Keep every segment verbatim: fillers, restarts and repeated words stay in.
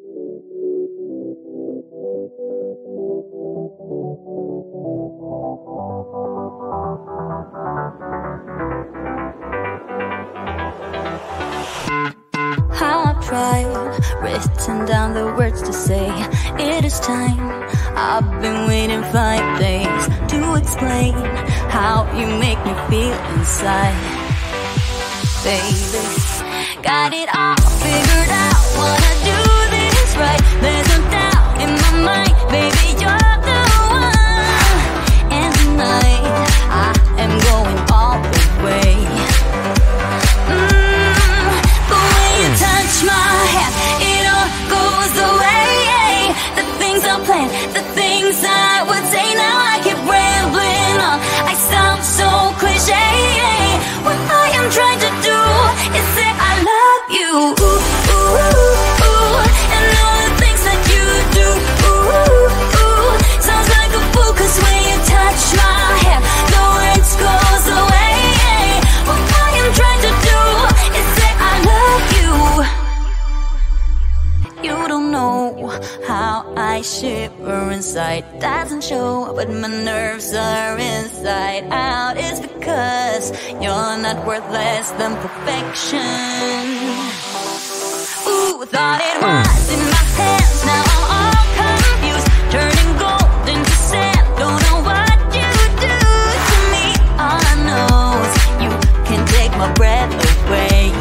I've tried, written down the words to say it is time. I've been waiting five days to explain how you make me feel inside. Baby, got it all figured out, wanna do this right. There's no doubt in my mind, baby, you're the one. And tonight, I am going all the way. Touch my hand, it all goes away. The things I planned, the things I would say, now I keep rambling on. I sound so cliche. What I am trying to do is say I love you. Ooh, ooh, ooh, ooh. And all the things that you do. Ooh, ooh, ooh. Sounds like a fool, cause when you touch my hand, the words goes away. What I am trying to do is say I love you. You don't know how I shiver inside. Doesn't show, but my nerves are inside out. It's because you're not worth less than perfection. Ooh, thought it was in my hands, now I'm all confused. Turning gold into sand, don't know what you do to me. All I know is you can take my breath away.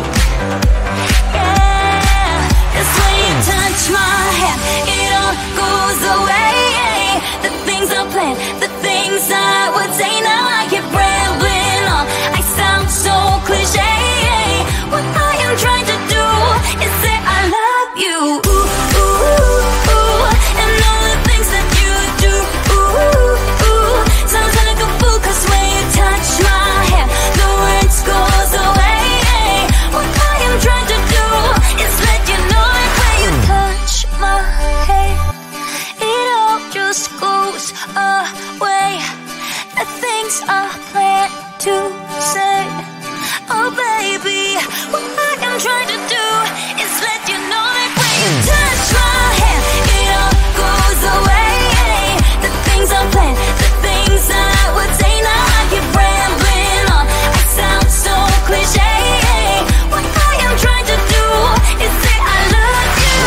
Touch my hand, it all goes away. The things I planned, the things I would say, now I keep rambling on. I sound so cliche. What I am trying to do is say I love you. Ooh, ooh, ooh, ooh. And all the things that you do. Ooh, ooh, ooh. Sounds like a fool, cause when you touch my hand, the words goes away. What I am trying to do is let you know that when you touch my hand, it all just goes away. The things I plan to say, oh baby, what I am trying to do is let you know that when you touch my hand, it all goes away. The things I plan, the things I would say, now I keep rambling on. I sound so cliche. What I am trying to do is say I love you.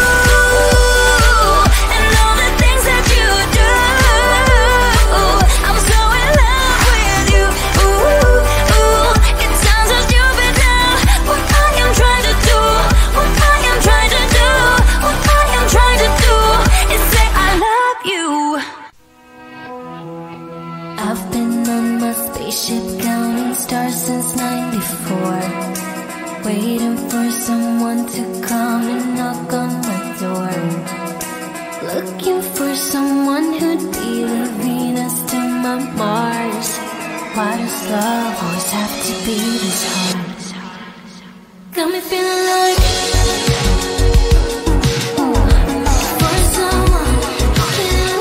And all the things that you do. I'm so in love with you. Ooh, ooh. It sounds so stupid now. What I am trying to do, what I am trying to do, what I am trying to do is say I love you. I've been on my spaceship counting stars since ninety-four, waiting for someone to come and knock on my door. Looking for someone who'd be the Venus to my Mars. Why does love always have to be this hard? Got me feeling like for someone who can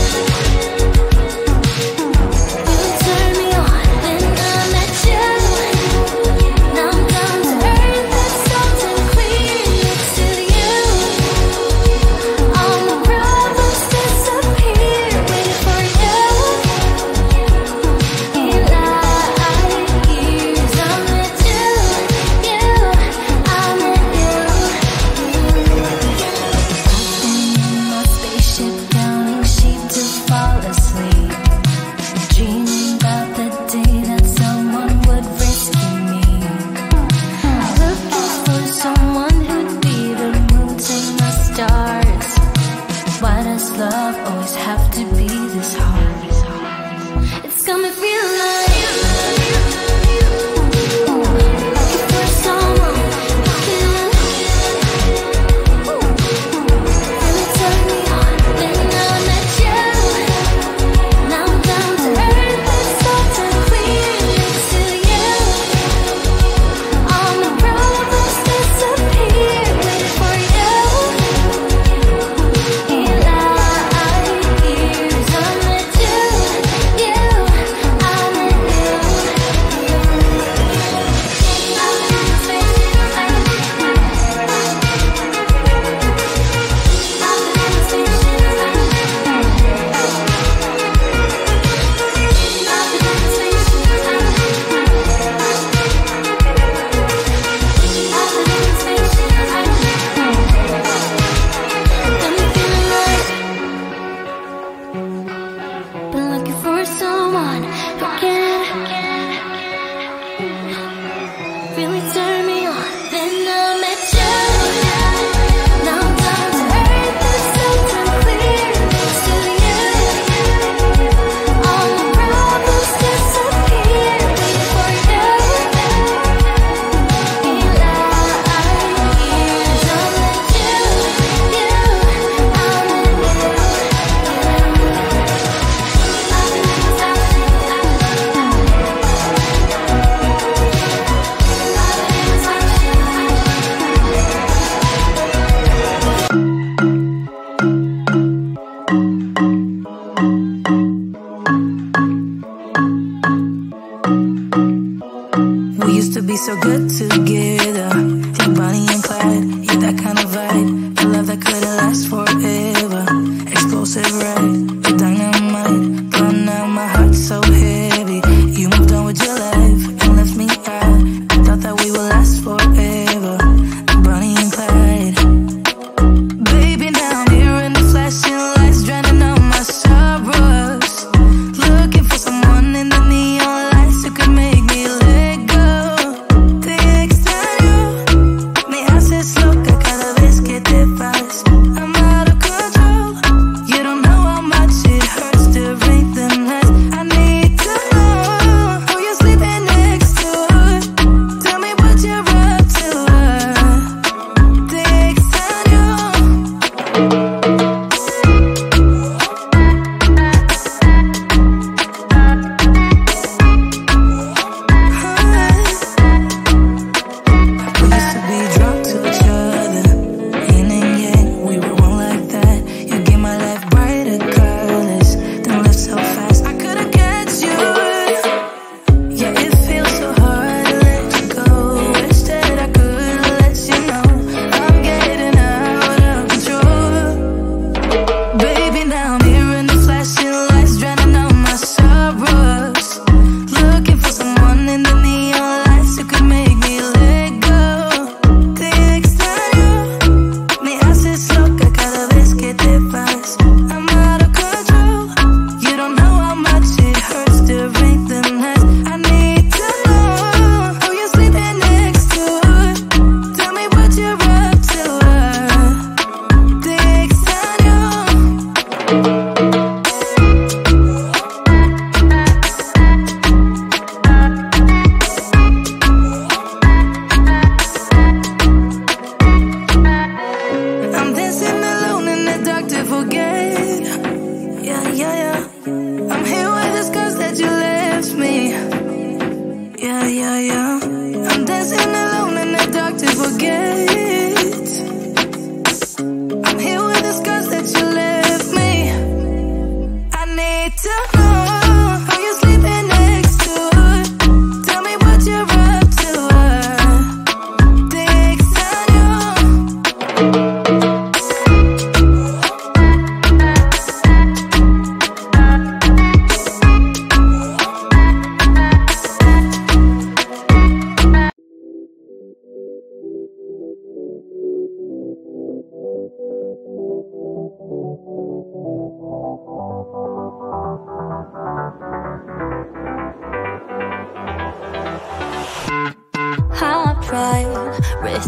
really turn me on when I met you. Now I'm down to earth, that's something clear next to you. All my problems disappear, waiting for you. In like years, I'm with you, you. I'm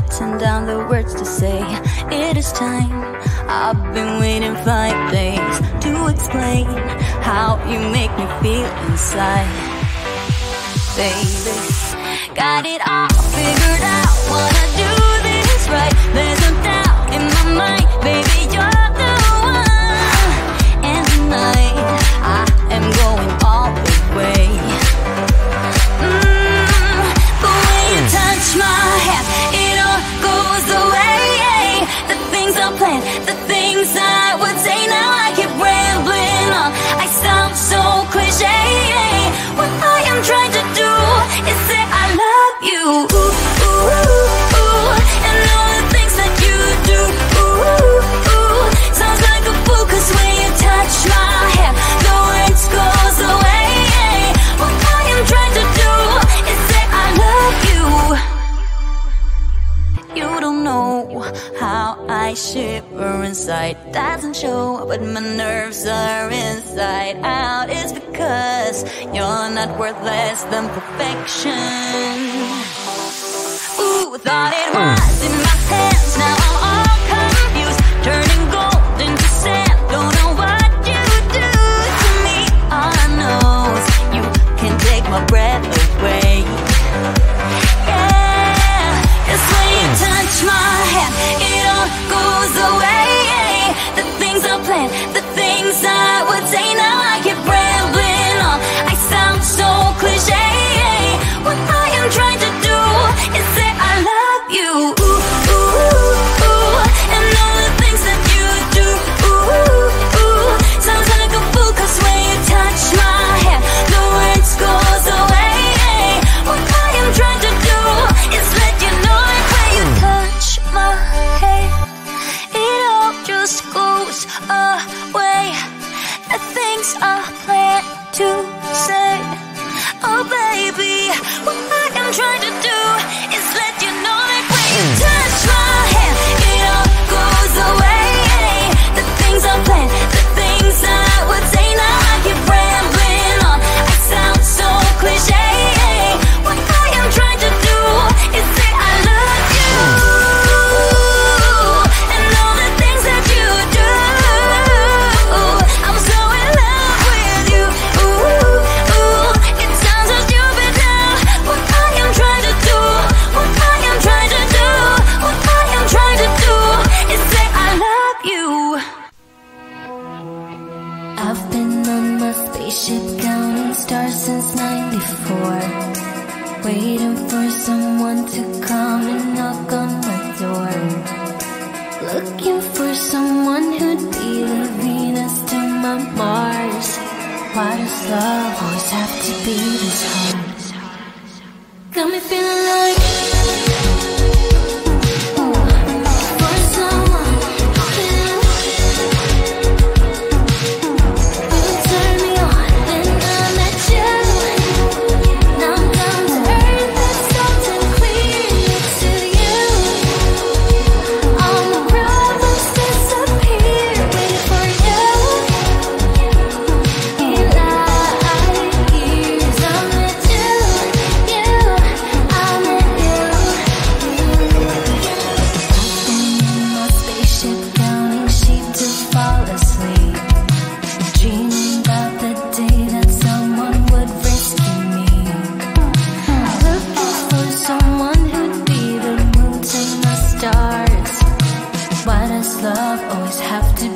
written down the words to say. It is time. I've been waiting five days to explain how you make me feel inside. Baby, got it all figured out. Wanna do this right. There's no doubt in my mind. Baby, you're the one. And tonight I am going all the way. Mm, the way you touch my hand, it all goes away. The things I planned, the things I would say. Now I keep rambling on. I sound so cliche. What I am trying to do is say I love you. Ooh, ooh, ooh, ooh. And all the things that you do. Ooh, ooh, ooh. Sounds like a fool, 'cause when you touch my hair, the words goes away. What I am trying to do is say I love you. You don't know how I shiver inside. Doesn't show, but my nerves are inside out. It's because you're not worth less than perfection. Ooh, thought it was in my hands. Now I'm all confused, turning gold into sand. Don't know what you do to me. All I know is you can take my breath away. Yeah, 'cause when you touch my hand, it all goes away. The things I planned, the things I would say. Now I keep rambling on. I sound so cliche. What I am trying to do is say I love you. Ooh, ooh, ooh, ooh. And all the things that you do. Ooh, ooh, ooh. Sounds like a fool, 'cause when you touch my hand, the words goes away. What I am trying to do is let you know it. When you touch my hand, it all just goes away. The things I plan to say. Oh baby, what I am trying to do is let you know that when you touch my hand, it all goes away. The things I plan, the things I would say. Now I keep rambling on. I sound so cliche. What I am trying to do is say I love you. And all the things that you do. I'm so in love with you. Ooh, ooh. It sounds so stupid now. What I am trying to do, what I am trying to do, what I am trying to do is say I love you. I've been on my spaceship counting stars since ninety-four, waiting for someone to come and knock on my door. Looking for someone who'd be the Venus to my Mars. Why does love always have to be this hard? Got me feeling like for someone who will turn me on. Then I met you. Now I'm down to earth, that's something clear to you. All my problems disappear, waiting for you. In like years, I met you, you, I met you. I've been in my spaceship counting sheep to fall asleep, dreaming about the day that someone would rescue me. Looking for someone who'd be the moon to my stars. Why does love always have to